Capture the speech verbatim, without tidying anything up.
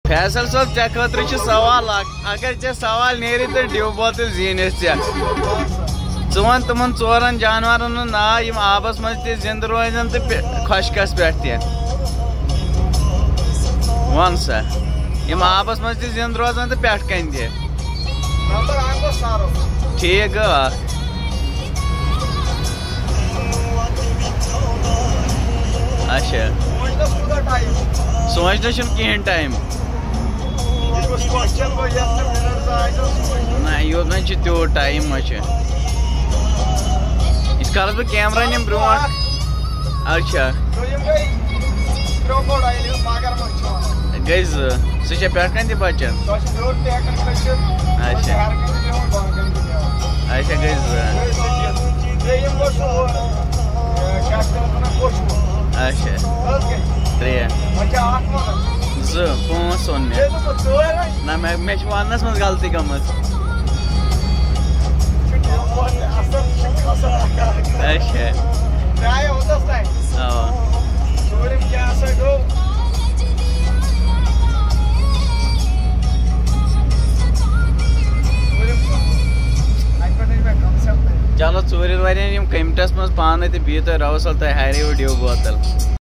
فیصل صاحب ے خاطر سوال اگر ے سوال نیری تو ڈیو بوتل زینس ے ون تمن ژورن جانورن ہند نا یم آبس مز تہ زند روزن تو خشکس پہ تہ ون سا یم آبس مز تہ زند روزان تو پٮ۪ٹھ کن تہ ٹھیک گو اچھا سوچنا کہین ٹائم نا یوت نا تیوت ٹائم ما اس کالس بہ کیمرہ نم برو اچھا گئی ز سہ پٮ۪ٹھ کن تہ بچن اچھا اچھا گئی ز اچھا ترٛےٚ زٕ پانٛژھ ووٚن مےٚ نہ مےٚ مےٚ چھِ وننس منٛز غلطی گٔمٕژ اچھا اوا چلو ژوٗرِ ورین یم کمٹس منٛز پانے تہٕ بِہِو تُہۍ رۄبس حوال تُہۍ ہاریو ڈیو بوتل